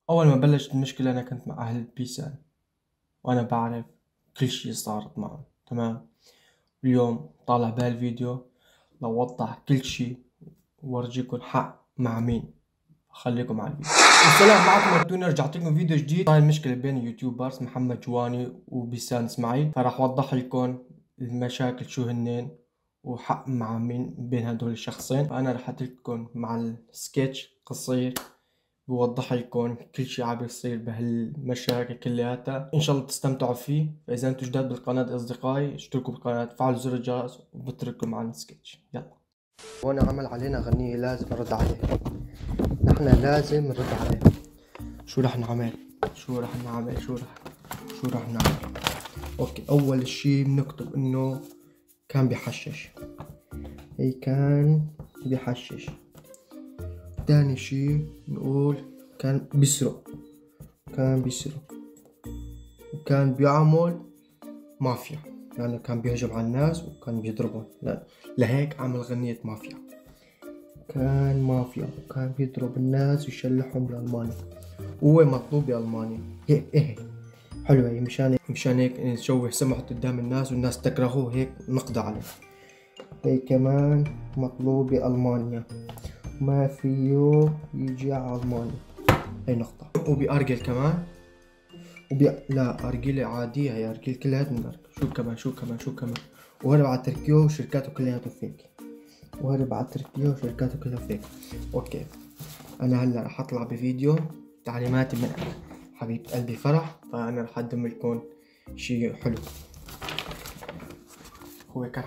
أول ما بلشت المشكلة أنا كنت مع أهل بيسان، وأنا بعرف كل شي صارت معهم. تمام. اليوم طالع بهالفيديو لوضح كل شي وورجيكم حق مع مين. خليكم على الفيديو. السلام معكم التونر، رجعت لكم فيديو جديد. هاي المشكلة بين اليوتيوبرز محمد جواني وبيسان اسماعيل، فراح اوضح لكم المشاكل شو هنين وحق مع مين بين هدول الشخصين. فانا راح اترككم مع السكتش قصير بوضح لكم كل شي عم بيصير بهالمشاكل كلياتها، ان شاء الله تستمتعوا فيه. فاذا انتم جداد بالقناة اصدقائي اشتركوا بالقناة، فعلوا زر الجرس، وبترككم على السكتش. يلا. وانا عمل علينا غنية لازم ارد عليه، نحن لازم نرد عليه. شو رح نعمل؟ شو رح نعمل؟ اوكي، اول شي بنكتب انه كان بيحشش. هي كان بيحشش. تاني شي نقول كان بيسرق. وكان بيعمل مافيا، لأنه كان بيهجم على الناس وكان بيضربهم. لهيك عمل غنية مافيا. كان مافيا وكان بيضرب الناس ويشلحهم بألمانيا، وهو مطلوب بألمانيا. إيه حلوة هي، مشان هيك نشوه سمعته قدام الناس والناس تكرهه، هيك نقضي عليه. هي كمان مطلوب بألمانيا، ما فيه يجي على ألمانيا. هي نقطة. وبأرجل كمان. لا، أرجيلة عادية، هي أرجيل كلها من أرجل. شو كمان. وهرب على تركيا وشركاته كلياته فيك. أوكي، أنا هلا رح أطلع بفيديو تعليماتي من حبيبة قلبي فرح، فأنا رح أقدم لكم شي حلو. هو كان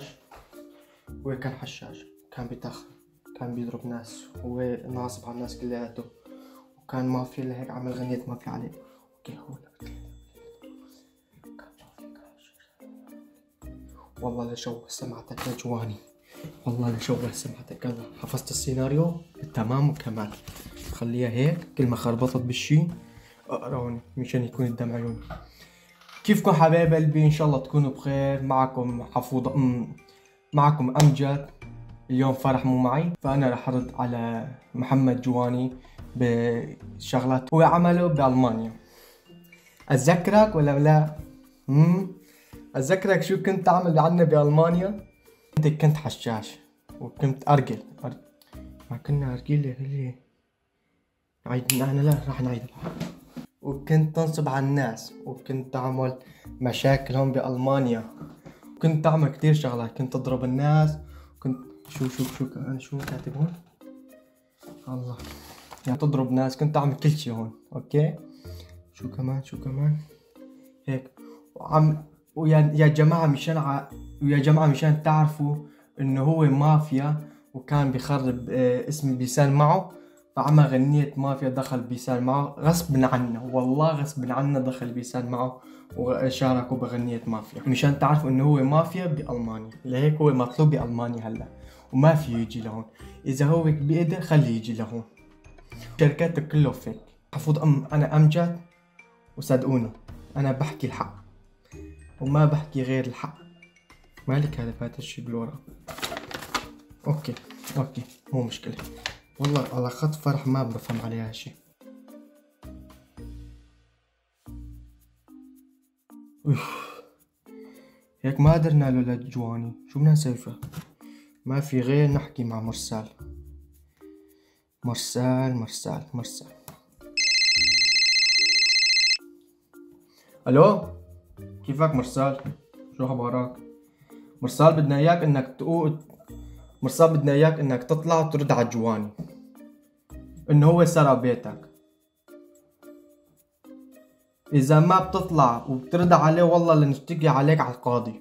حشاش، كان بيتخن، كان بيضرب ناس، هو ناصب على الناس كلياته، وكان مافيا. لهيك عمل غنية مافيا عليه. اوكي، هو والله لشوه سمعتك يا جواني، يلا حفظت السيناريو تمام وكمال. خليها هيك، كل ما خربطت بالشي اقروني مشان يكون قدام عيوني. كيفكم حبايب قلبي؟ ان شاء الله تكونوا بخير. معكم معكم امجد. اليوم فرح مو معي، فانا رح ارد على محمد جواني بشغلات هو عمله بألمانيا. اتذكرك ولا لا؟ اتذكرك شو كنت تعمل عنا بألمانيا؟ انت كنت حشاش وكنت ارجل. ما كنا ارجل اللي انا لا راح نعيدها. وكنت تنصب على الناس، وكنت تعمل مشاكل هون بألمانيا، كنت تعمل كتير شغلات، كنت تضرب الناس، كنت شو انا شو كاتب هون؟ الله، يعني تضرب ناس، كنت تعمل كل شي هون. اوكي، شو كمان هيك. ويا جماعة مشان تعرفوا انه هو مافيا، وكان بيخرب اسم بيسان معه، فعمل غنية مافيا. دخل بيسان معه غصب عنه، والله غصب عنه دخل بيسان معه وشاركوا بغنية مافيا، مشان تعرفوا انه هو مافيا بألمانيا. لهيك هو مطلوب بألمانيا هلا، وما في يجي لهون. اذا هو بيقدر خليه يجي لهون. شركاته كله فيك. حفوض انا امجد، وصدقوني انا بحكي الحق وما بحكي غير الحق. مالك هذا فات الشي بالورا. اوكي مو مشكلة. والله على خط فرح ما بفهم عليها شي. هيك ما قدرنا له لجواني، شو بدنا نسوي فيها؟ ما في غير نحكي مع مرسال. الو، كيفك مرسال؟ شو اخبارك؟ مرسال، بدنا اياك انك تطلع وترد على جواني انه هو سرق بيتك. اذا ما بتطلع وبترد عليه والله لنشتكي عليك على القاضي.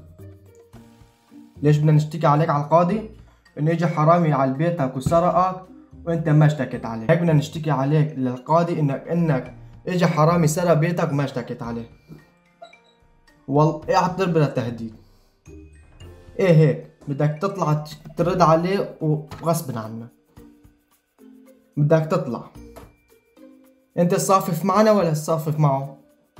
ليش بدنا نشتكي عليك على القاضي؟ انه اجى حرامي على بيتك وسرقك وانت ما اشتكيت عليه. هيك بدنا نشتكي عليك للقاضي انك اجى حرامي سرق بيتك وما اشتكيت عليه. والله اعطر بلا تهديد. ايه هيك بدك تطلع ترد عليه وغصب عنك بدك تطلع. انت صافف معنا ولا صافف معه؟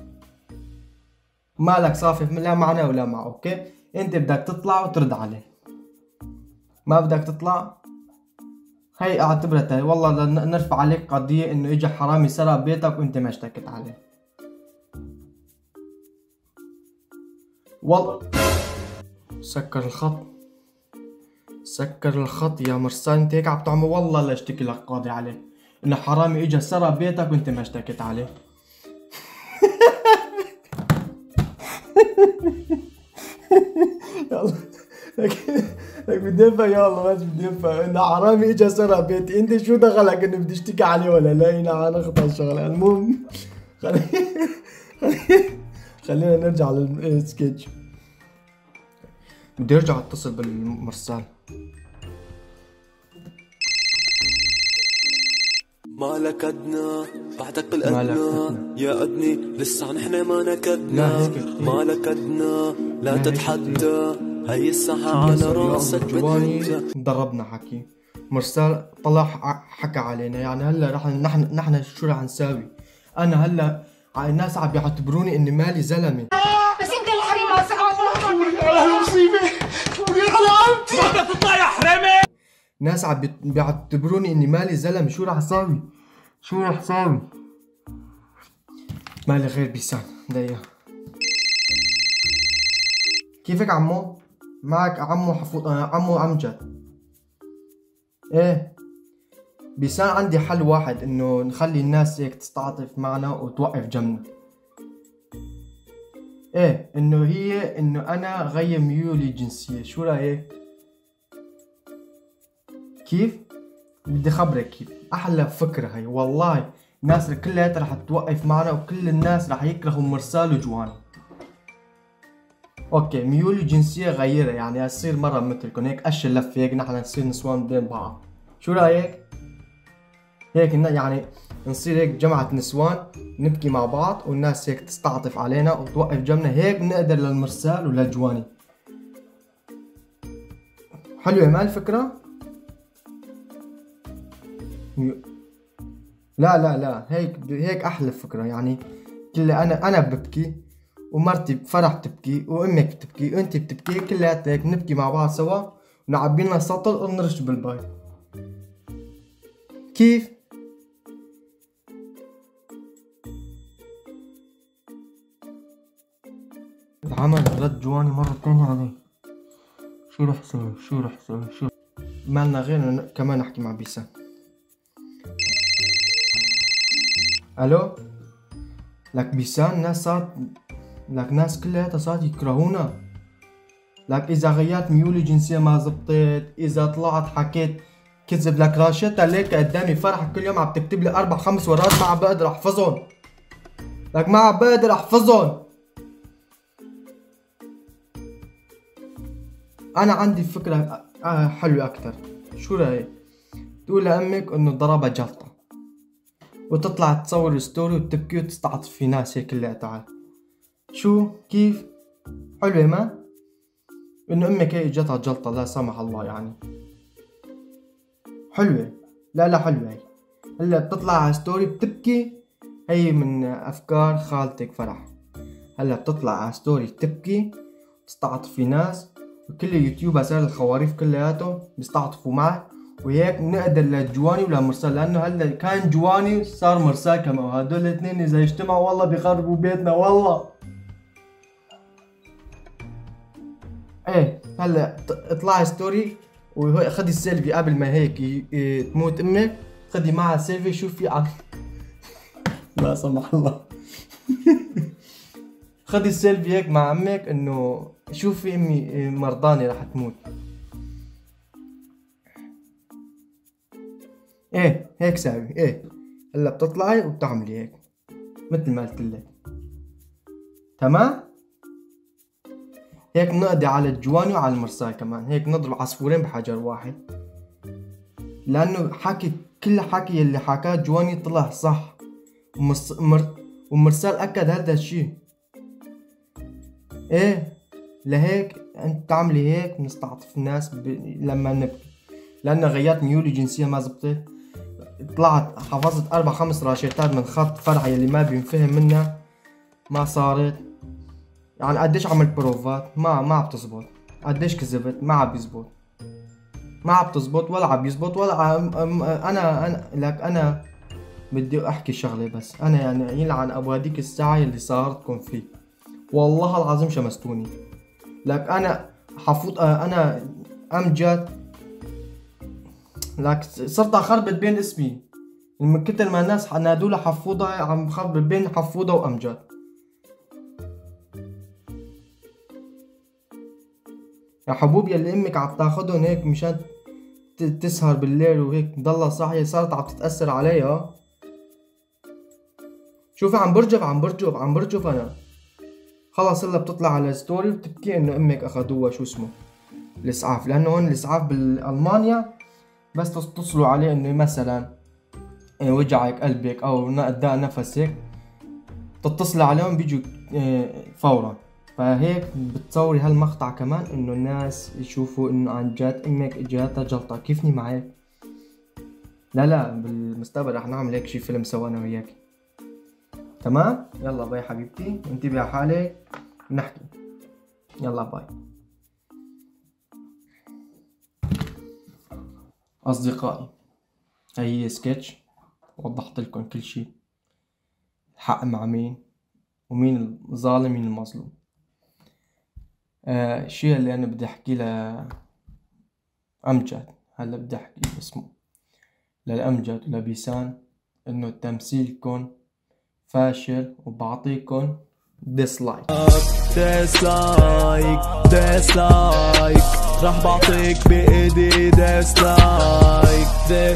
مالك صافف لا معنا ولا معه. اوكي، انت بدك تطلع وترد عليه. ما بدك تطلع؟ هي اعتبرتها والله نرفع عليك قضية انه اجى حرامي سرق بيتك وانت ما اشتكيت عليه. والله سكر الخط، سكر الخط يا مرسال، انت هيك عم تعمل والله لا اشتكي لك قاضي عليك انه حرامي اجى سرق بيتك وانت ما اشتكيت عليه. يلا لك بدي افهم، يلا ماشي بدي افهم انه حرامي اجى سرق بيتي، انت شو دخلك انه بدي اشتكي عليه ولا لا؟ هنا نخطا الشغله. المهم خلينا نرجع للسكتش. بدي ارجع اتصل بالمرسال. مالك أدنى بعدك بالأدنى يا أدني لسه نحن ما نكدنا. مالك أدنى لا تتحدى هي الساعة على راسك بتهدى. ضربنا حكي مرسال، طلع حكى علينا. يعني هلا رح نحن شو رح نساوي؟ انا هلا الناس عم بيعتبروني اني مالي زلمه. بس انت الحريم والله مصيبه على عمتي ما بدك تطلع يا حرامي. ناس عم بيعتبروني اني مالي زلمه. شو رح اساوي؟ شو رح اساوي؟ مالي غير بيسان. دقيقة. كيفك عمو؟ معك عمو حفوظ، عمو امجد. ايه بيسان، عندي حل واحد انه نخلي الناس هيك تستعطف معنا وتوقف جنبنا. ايه انه هي انه انا غير ميولي جنسية. شو رايك؟ كيف؟ بدي خبرك كيف. احلى فكرة هي والله. الناس كلها رح توقف معنا وكل الناس رح يكرهوا مرسال وجواني. اوكي ميولي جنسية غيرها، يعني اصير مرة مثلكم هيك اشي لفة هيك نحن نصير نسوان بين بعض. شو رايك؟ هيك يعني نصير هيك جمعة نسوان نبكي مع بعض والناس هيك تستعطف علينا وتوقف جنبنا، هيك بنقدر للمرسال وللجواني. حلوة ما الفكرة؟ لا هيك احلى فكرة. يعني كل انا ببكي ومرتي بفرح بتبكي وامك بتبكي وانت بتبكي، كلياتنا هيك نبكي مع بعض سوا ونعبي لنا سطل ونرش بالباي. كيف؟ العمل رد جواني مرة تانية علي. شو رح اسوي؟ شو مالنا غير كمان نحكي مع بيسان. الو لك بيسان، ناس صارت لك ناس كلياتها صارت يكرهونا. لك اذا غيرت ميولي جنسية ما زبطت، اذا طلعت حكيت كذب. لك راشدة ليك قدامي فرح كل يوم عم تكتب لي 4-5 ورقات ما عم بقدر احفظهم. لك ما عم بقدر احفظهم. انا عندي فكرة حلوة اكتر. شو رايك؟ تقول لامك انه ضربها جلطة وتطلع تصور ستوري وتبكي وتستعطف في ناس هيك اللي تعال. شو كيف؟ حلوة ما؟ انه امك هي اجتها جلطة لا سمح الله يعني. حلوة. لا حلوة هي. هلا بتطلع على ستوري بتبكي، هي من افكار خالتك فرح. هلا بتطلع على ستوري تبكي تستعطف في ناس وكل اليوتيوب صار الخواريف كلياتهم بيستعطفوا معه، وهيك نقدر للجواني ولمرسال، لانه هلا كان جواني صار مرسال كمان، وهدول الاثنين اذا اجتمعوا والله بيخربوا بيتنا والله. ايه هلا اطلعي ستوري وخدي السيلفي قبل ما هيك تموت امك، خدي معها سيلفي شوفي لا سمح الله. خدي السيلفي هيك مع امك انه شوفي امي مرضاني رح تموت. ايه هيك ساوي. ايه هلا بتطلعي وبتعملي هيك مثل ما قلتلك. تمام؟ هيك نقضي على الجواني وعلى المرسال كمان، هيك نضرب عصفورين بحجر واحد. لانه حكي كل حكي اللي حكاه جواني طلع صح، ومرسال اكد هذا الشي. ايه لهيك انت تعملي هيك نستعطف الناس لما نبكي. لانه غيرت ميولي جنسية ما زبطت، طلعت حفظت 4-5 راشيتات من خط فرع يلي ما بينفهم منها ما صارت. يعني قديش عملت بروفات ما عم تزبط، قديش كذبت ما عم بيزبط، ما عم تزبط ولا عم يزبط ولا عم انا لك انا بدي احكي شغله بس. انا يعني يلعن ابو هديك الساعه اللي صارتكم فيه، والله العظيم شمستوني. لك انا حفوض انا امجد، لك صرت اخربط بين اسمي من كتر ما الناس نادوا له حفوضه، عم خربط بين حفوضه وامجد. يا حبوب يلي امك عم تاخذهم هيك مشان تسهر بالليل وهيك ضلها صاحيه، صارت عم تتاثر عليها. شوفي عم برجف انا خلص. الا بتطلع على ستوري وبتبكي انه امك اخذوها شو اسمه الاسعاف، لانه هون الاسعاف بالمانيا بس تتصلوا عليه انه مثلا وجعك قلبك او داء نفسك، تتصل عليهم بيجوا فورا. فهيك بتصوري هالمقطع كمان انه الناس يشوفوا انه عن جد امك اجاتها جلطة. كيفني معك؟ لا بالمستقبل رح نعمل هيك شي فيلم سوا انا وياك. تمام؟ يلا باي حبيبتي، انتبهي على حالك، نحكي. يلا باي. اصدقائي هي هي سكتش، وضحت لكم كل شي، الحق مع مين ومين الظالم مين المظلوم. الشيء اللي انا بدي احكي لأمجد هلا، بدي احكي اسمه للأمجد ولبيسان انه تمثيلكم فاشل، وبعطيكم ديسلايك. ديسلايك راح بعطيك بايدي ديسلايك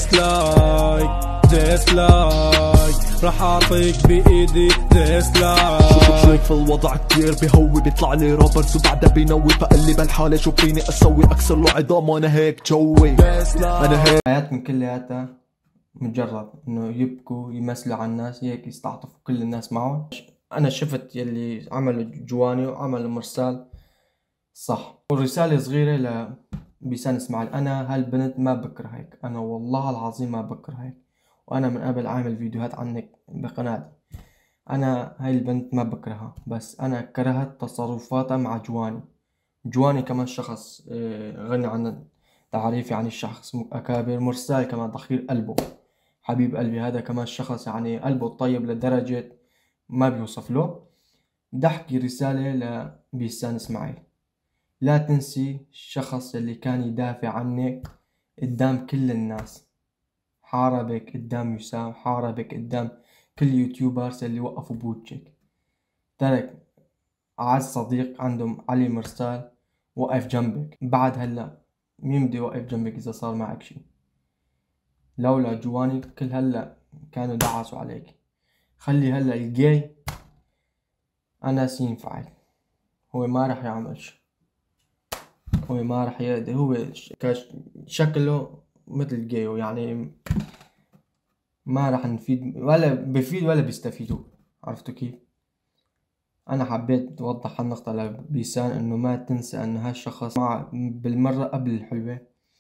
راح اعطيك بايدي ديسلايك. شوف الوضع كتير بهوي، بيطلع لي روبرتس وبعدها بينوي، بقلب الحالة شو فيني اسوي، اكسر له عظام وانا هيك جوي. انا هيك حياتهم كلياتها مجرد انه يبكوا يمثلوا على الناس هيك، يستعطفوا كل الناس معهم. انا شفت يلي عملوا جواني وعملوا مرسال صح، ورسالة صغيرة لبيسان اسماعيل. انا هالبنت ما بكره هيك، انا والله العظيم ما بكره هيك، وانا من قبل عامل فيديوهات عنك بقناتي. انا هاي البنت ما بكرهها، بس انا كرهت تصرفاتها مع جواني كمان شخص غني عن تعريفي عن الشخص اكابر. مرسال كمان ضخير قلبه، حبيب قلبي، هذا كمان شخص يعني قلبه طيب لدرجة ما بيوصف له. بدي احكي رسالة لبيسان اسماعيل، لا تنسي الشخص اللي كان يدافع عنك قدام كل الناس، حاربك قدام يسام، حاربك قدام كل يوتيوبرز اللي وقفوا بوجهك. ترك أعز صديق عندهم علي مرسال وقف جنبك. بعد هلا مين بده يوقف جنبك إذا صار معك شي؟ لولا جواني كل هلا كانوا دعسوا عليك. خلي هلا الجاي أنس ينفعل، هو ما رح يعمل شي، هو ما رح يقدر، هو شكله مثل جايو يعني ما رح نفيد ولا بفيد ولا بيستفيدوا. عرفتوا كيف؟ انا حبيت اوضح هالنقطة لبيسان انه ما تنسى انه هالشخص مع بالمرة قبل الحلوة.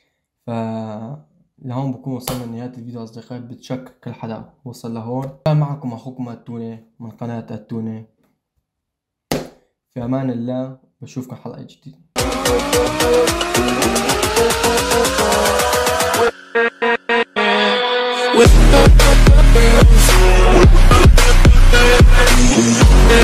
لهون بكون وصلنا لنهاية الفيديو اصدقائي، بتشكر كل حدا وصل لهون. كان معكم اخوكم التونة من قناة التونة، في امان الله، بشوفكم حلقة جديدة.